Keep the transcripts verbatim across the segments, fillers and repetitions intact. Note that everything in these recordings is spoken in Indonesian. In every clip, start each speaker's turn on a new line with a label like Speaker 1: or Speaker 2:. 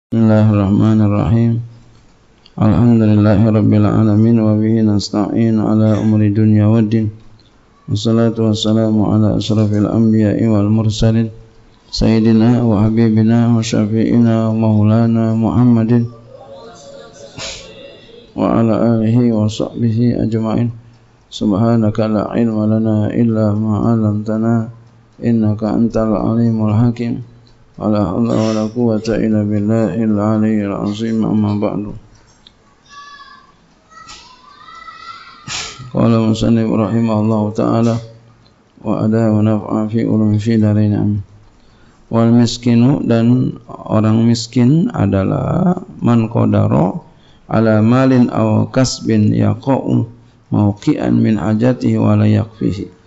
Speaker 1: Bismillahirrahmanirrahim. Alhamdulillahirabbil alamin wa bihi nasta'in ala umuri dunya waddin. Wassalatu wassalamu ala asyrafil anbiya'i wal mursalin sayyidina wa habibina wa syafi'ina wa maulana Muhammadin wa ala alihi wa sahbihi ajma'in. Subhanaka la ilma lana illa ma 'allamtana innaka antal alimul hakim. Wala haula wala quwwata illa billahil aliyyil azim. Amma ba'du. Qala musannif rahimahullahu ta'ala wa ada wa naf'a fi ulum fi darain. Wal miskinu, dan orang miskin adalah man qadara ala malin aw kasbin yaqa'u mawqi'an min hajatihi wa la yakfihi.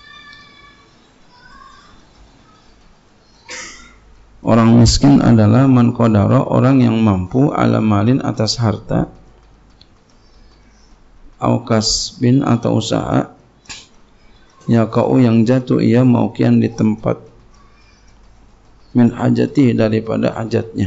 Speaker 1: Orang miskin adalah man qadara, orang yang mampu, ala malin, atas harta, au kasbin, atau usaha, yaqa'u, yang jatuh ia mauqian, di tempat, min hajati, daripada hajatnya,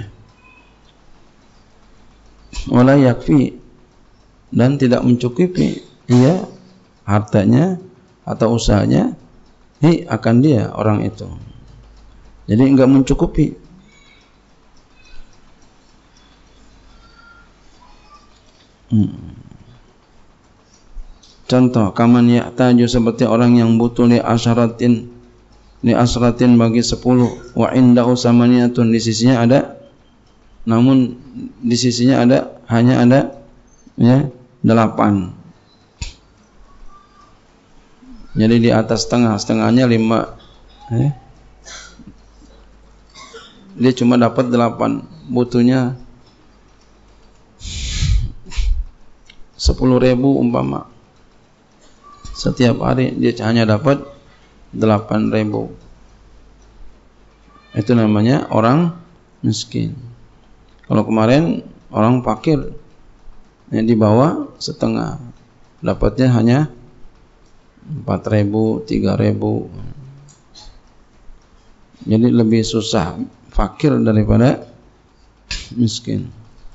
Speaker 1: wala yakfi, dan tidak mencukupi ia hartanya atau usahanya hi akan dia orang itu. Jadi enggak mencukupi. Hmm. Contoh, kaman ya'taju, seperti orang yang butuh li asyaratin, li asratin bagi sepuluh, wa indahu samaniyatun, di sisinya ada, namun di sisinya ada, hanya ada ya delapan. Jadi di atas setengah, setengahnya lima. Eh? Dia cuma dapat delapan, butuhnya sepuluh ribu umpama. Setiap hari dia hanya dapat delapan ribu. Itu namanya orang miskin. Kalau kemarin orang fakir, yang di bawah setengah, dapatnya hanya empat ribu, tiga ribu. Jadi lebih susah fakir daripada miskin.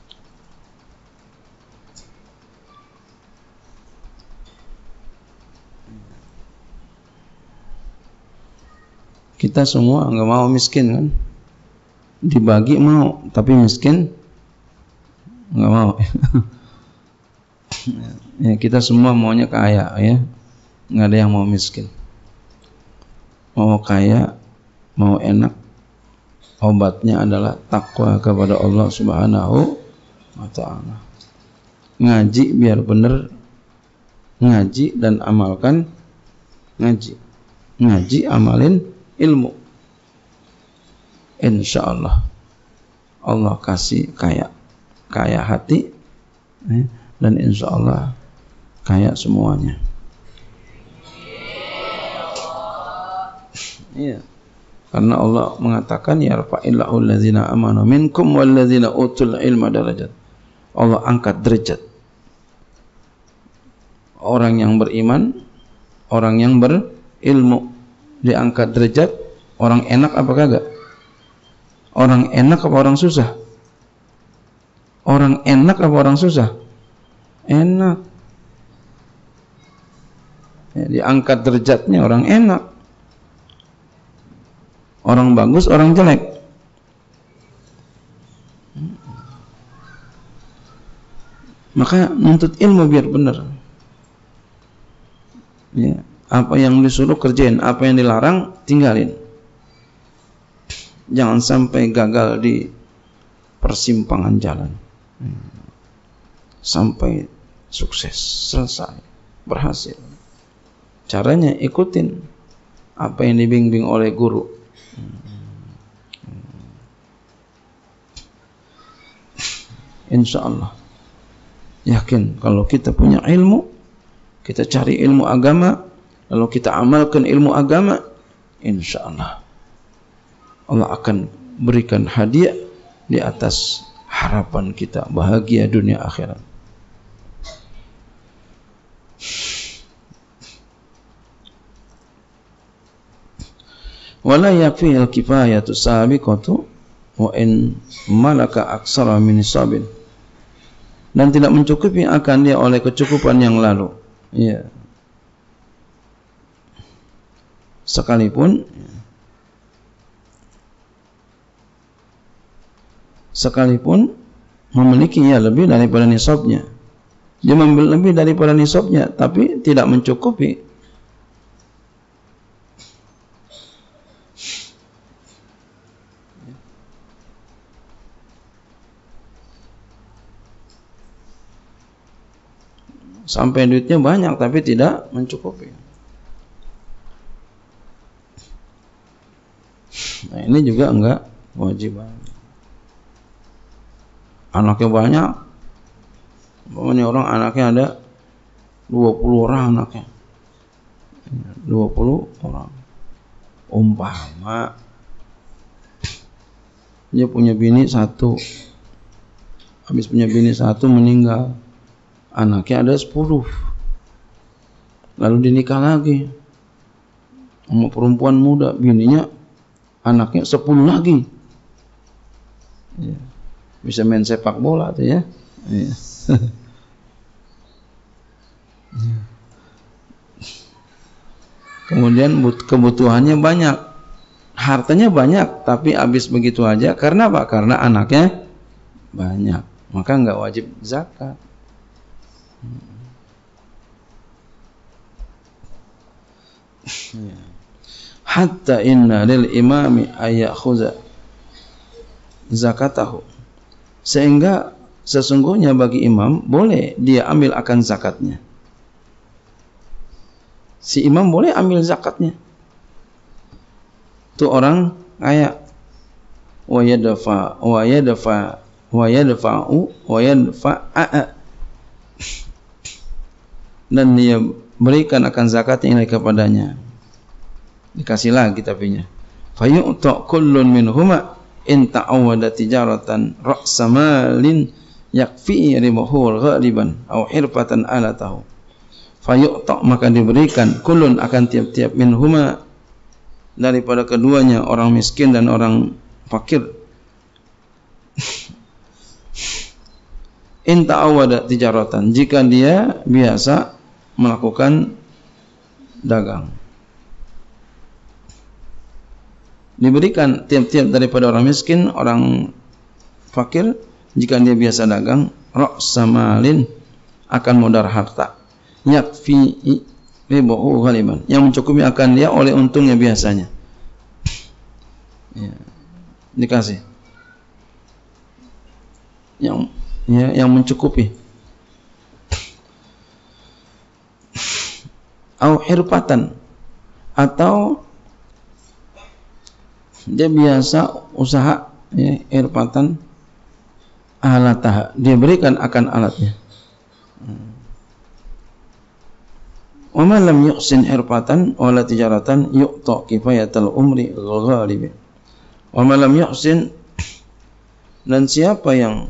Speaker 1: Kita semua enggak mau miskin kan? Dibagi mau, tapi miskin enggak mau. Ya, kita semua maunya kaya ya. Enggak ada yang mau miskin. Mau kaya, mau enak. Obatnya adalah takwa kepada Allah Subhanahu wa ta'ala. Ngaji biar benar, ngaji dan amalkan ngaji. Ngaji, amalin ilmu. Insyaallah Allah kasih kaya, kaya hati, dan insyaallah kaya semuanya. Iya. Karena Allah mengatakan yarfa'illahu allazina amanu minkum wallazina utul ilma darajat. Allah angkat derajat orang yang beriman, orang yang berilmu, diangkat derajat. Orang enak apa kagak? Orang enak apa orang susah? Orang enak apa orang susah? Enak. Ya, diangkat derajatnya orang enak. Orang bagus, orang jelek. Maka nuntut ilmu biar benar. Ya, apa yang disuruh kerjain, apa yang dilarang tinggalin. Jangan sampai gagal di persimpangan jalan. Sampai sukses, selesai, berhasil. Caranya ikutin apa yang dibimbing oleh guru. Insyaallah yakin kalau kita punya ilmu, kita cari ilmu agama, lalu kita amalkan ilmu agama, insyaallah Allah akan berikan hadiah di atas harapan kita, bahagia dunia akhirat. Wala yakfi al-kifayatu sabiqatu wa in malaka aksara min nisabin, dan tidak mencukupi akan dia oleh kecukupan yang lalu, ya, sekalipun sekalipun memiliki ya lebih daripada nisabnya, dia memiliki lebih daripada nisabnya tapi tidak mencukupi, sampai duitnya banyak tapi tidak mencukupi. Nah, ini juga enggak kewajiban. Anaknya banyak, ini orang anaknya ada dua puluh orang anaknya, dua puluh orang. Umpama dia punya bini satu, habis punya bini satu meninggal, anaknya ada sepuluh, lalu dinikah lagi sama perempuan muda, bininya anaknya sepuluh lagi, ya, bisa main sepak bola tuh ya, ya. Kemudian kebutuhannya banyak, hartanya banyak, tapi habis begitu aja. Karena apa? Karena anaknya banyak, maka nggak wajib zakat. Hatta inna lil imami ayakhudha zakatahu, sehingga sesungguhnya bagi imam boleh dia ambil akan zakatnya. Si imam boleh ambil zakatnya. Itu orang kaya, wa yadfa wa yadfa wa yadfa'u wa yadfa'a, dan dia berikan akan zakatnya ini kepadanya, dikasih lagi tapinya. Fayu'ta kullun minhuma in ta'awwada tijaratan ra'sa malin yakfi ribahu ghaliban aw hirfatan alatahu. Fayu'ta, maka diberikan, kullun akan tiap-tiap minhuma daripada keduanya, orang miskin dan orang fakir, in ta'awwada tijaratan, jika dia biasa melakukan dagang, diberikan tiap-tiap daripada orang miskin, orang fakir, jika dia biasa dagang, ra'sa malin, akan modal harta, yakfi ribahu ghaliban, yang mencukupi akan dia oleh untungnya biasanya, ya, dikasih yang ya, yang mencukupi. Au hirfatan, atau dia biasa usaha, ya, hirfatan alatah, dia berikan akan alatnya. Wa man lam yuhsin hirfatan wala tijaratan yu'ta kifayatal umri ghalibi. Wa man lam yuhsin, dan siapa yang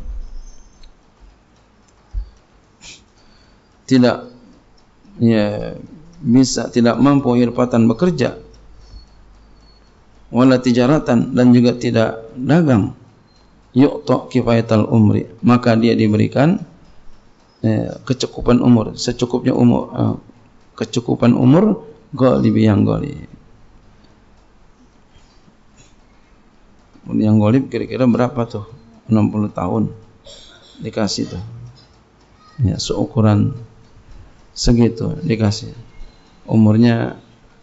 Speaker 1: tidak, ya, bisa, tidak mampu hirfatan bekerja, wala tijaratan, dan juga tidak dagang, yu'ta kifayatal umri, maka dia diberikan eh, kecukupan umur, secukupnya umur, eh, kecukupan umur ghalibi, yang ghalib. Yang ghalib kira-kira berapa tuh? enam puluh tahun dikasih tuh, ya, seukuran segitu dikasih. Umurnya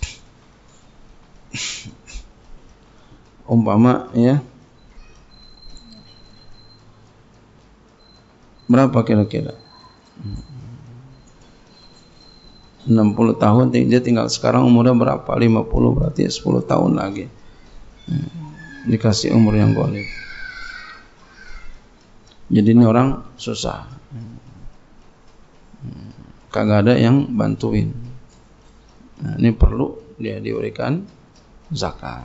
Speaker 1: umpama, ya, berapa kira-kira? enam puluh tahun, dia tinggal sekarang umurnya berapa? lima puluh, berarti sepuluh tahun lagi dikasih umur yang ghalib. Jadi ini orang susah, kagak ada yang bantuin. Nah, ini perlu dia diberikan zakat.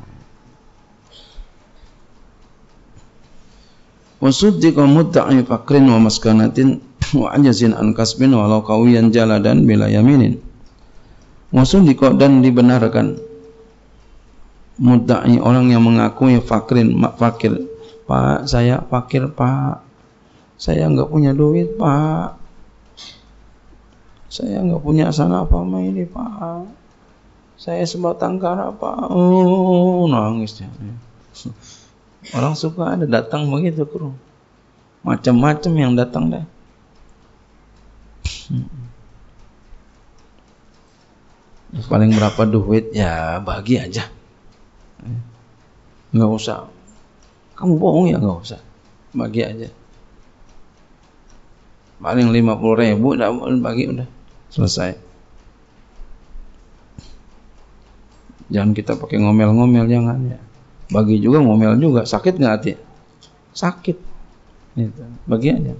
Speaker 1: Wasuddiqa mudda'i faqrin wa maskanatin wa ajazin an kasbin walau qawiyan jaladan bila yaminin. Wasuddiqa, dan dibenarkan, mudda'i, orang yang mengakui fakrin, fakir, Pak, saya fakir Pak, saya nggak punya duit Pak, saya nggak punya sana apa ini Pak, saya sebatang kara Pak. Oh, nangis dia. Orang suka ada datang begitu, bro. Macam-macam yang datang deh. Paling berapa duit ya bagi aja, nggak usah. Kamu bohong ya, nggak usah, bagi aja. Paling lima puluh ribu udah bagi, udah selesai. Jangan kita pakai ngomel-ngomel, jangan ya. Bagi juga ngomel juga, sakit nggak hati? Sakit. Gitu. Bagi aja.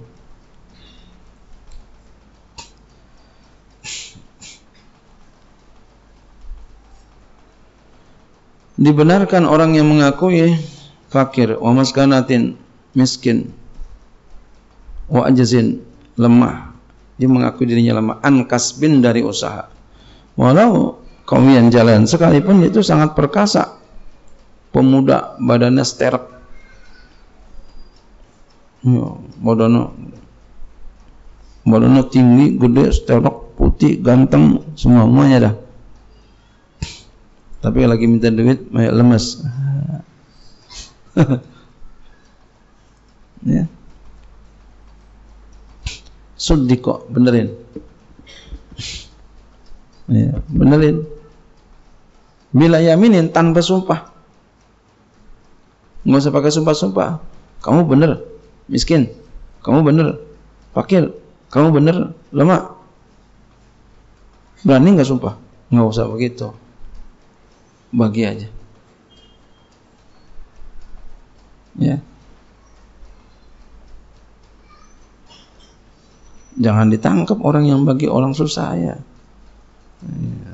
Speaker 1: Dibenarkan orang yang mengakui fakir, wa maskanatin, miskin, wa ajazin, lemah. Dia mengakui dirinya lemah, an kasbin, dari usaha. Walau kawian jalan, sekalipun itu sangat perkasa, pemuda, badannya sterek, badannya badannya tinggi, gede, sterek, putih, ganteng, semuanya dah. Tapi lagi minta duit, lemes. Ya. Sudi kok, benerin. Ya, benerin. Bila yaminin, tanpa sumpah. Nggak usah pakai sumpah-sumpah. Kamu bener miskin, kamu bener fakir, kamu bener lemah. Berani nggak sumpah? Nggak usah begitu. Bagi aja. Ya. Jangan ditangkap orang yang bagi orang susah ya. Ya.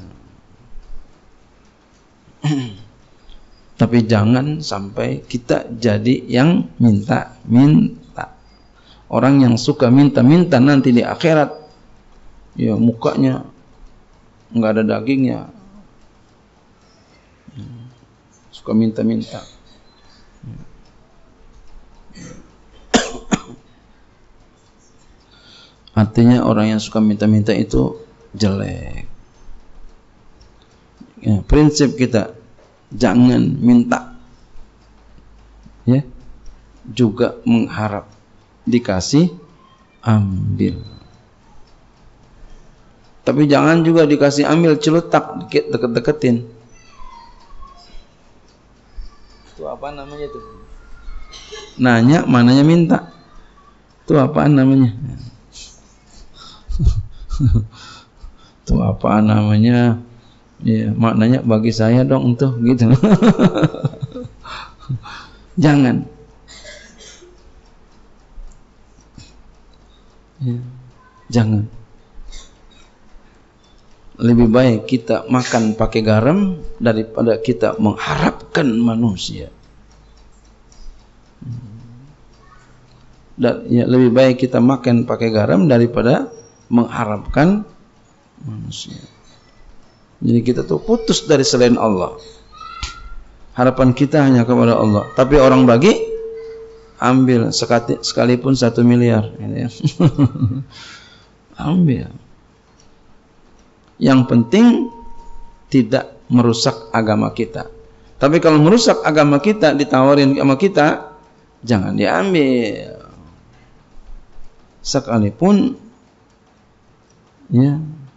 Speaker 1: Tapi jangan sampai kita jadi yang minta-minta. Orang yang suka minta-minta nanti di akhirat, ya mukanya nggak ada dagingnya. Suka minta-minta. Artinya orang yang suka minta-minta itu jelek. Ya, prinsip kita jangan minta, ya, juga mengharap dikasih, ambil. Tapi jangan juga dikasih ambil celutak, deket-deketin. Itu apa namanya itu? Nanya, mananya minta. Itu apaan namanya? Itu apaan namanya? Ya, maknanya bagi saya dong tuh, gitu. Jangan. Ya, jangan. Lebih baik kita makan pakai garam daripada kita mengharapkan manusia. Dan ya, lebih baik kita makan pakai garam daripada mengharapkan manusia. Jadi kita tuh putus dari selain Allah. Harapan kita hanya kepada Allah. Tapi orang bagi, ambil sekalipun satu miliar. Ambil. Yang penting tidak merusak agama kita. Tapi kalau merusak agama kita, ditawarin sama kita, jangan diambil. Sekalipun ya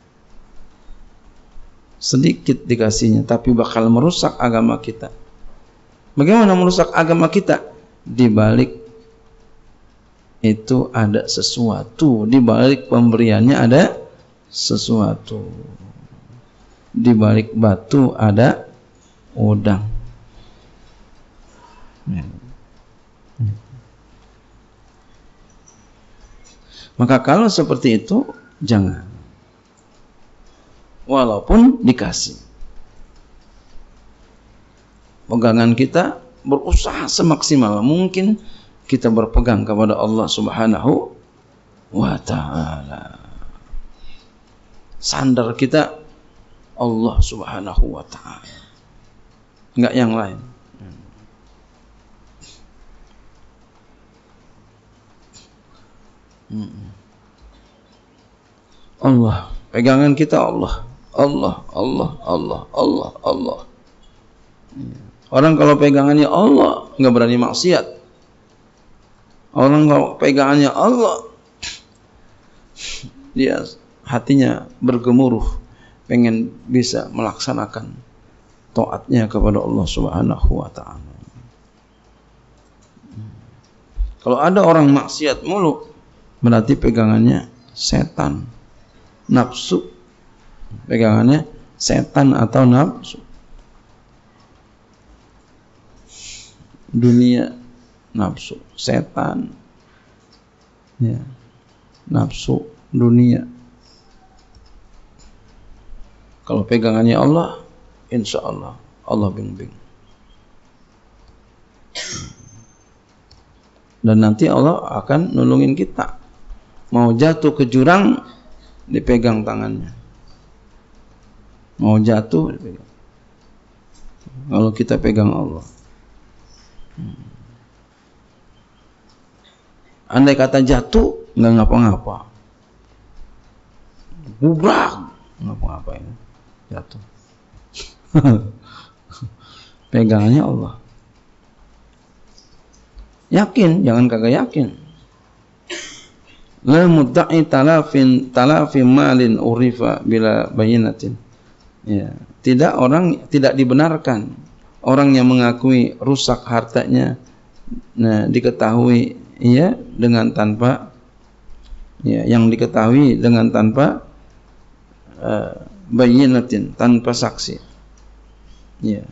Speaker 1: sedikit dikasihnya, tapi bakal merusak agama kita. Bagaimana merusak agama kita? Di balik itu ada sesuatu, di balik pemberiannya ada sesuatu, di balik batu ada udang. Maka kalau seperti itu jangan, walaupun dikasih. Pegangan kita berusaha semaksimal mungkin kita berpegang kepada Allah Subhanahu wa ta'ala. Sandar kita Allah Subhanahu wa ta'ala, enggak yang lain. Allah, pegangan kita Allah. Allah, Allah, Allah, Allah, Allah. Orang kalau pegangannya Allah nggak berani maksiat. Orang kalau pegangannya Allah, dia hatinya bergemuruh, pengen bisa melaksanakan taatnya kepada Allah Subhanahu wa taala. Kalau ada orang maksiat mulu, berarti pegangannya setan, nafsu. Pegangannya setan atau nafsu. Dunia nafsu, setan, ya, nafsu, dunia. Kalau pegangannya Allah, insya Allah Allah bimbing. Dan nanti Allah akan nolongin kita. Mau jatuh ke jurang, dipegang tangannya. Mau jatuh, dipegang. Kalau kita pegang Allah. Andai kata jatuh, nggak ngapa-ngapa. Gubrak, ngapa-ngapain, jatuh. Pegangannya Allah. Yakin, jangan kagak yakin. La mudda'i talafin talafin malin urifa bila bayinatin. Ya, tidak orang tidak dibenarkan orang yang mengakui rusak hartanya, nah diketahui ya dengan tanpa ya yang diketahui dengan tanpa uh, bayinatin, tanpa saksi. Ya.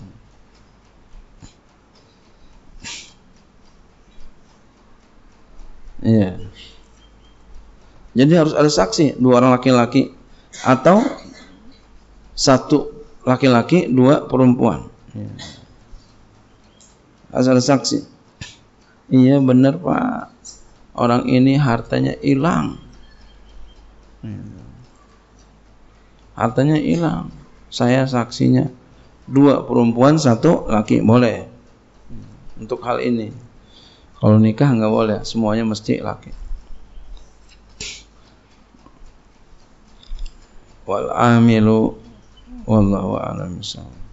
Speaker 1: Ya. Jadi harus ada saksi, dua orang laki-laki atau satu laki-laki, dua perempuan. Ya. Harus ada saksi. Iya benar Pak, orang ini hartanya hilang. Ya. Hartanya hilang. Saya saksinya dua perempuan, satu laki, boleh. Untuk hal ini. Kalau nikah nggak boleh, semuanya mesti laki. Wal amilu wallahu a'lam bishawab.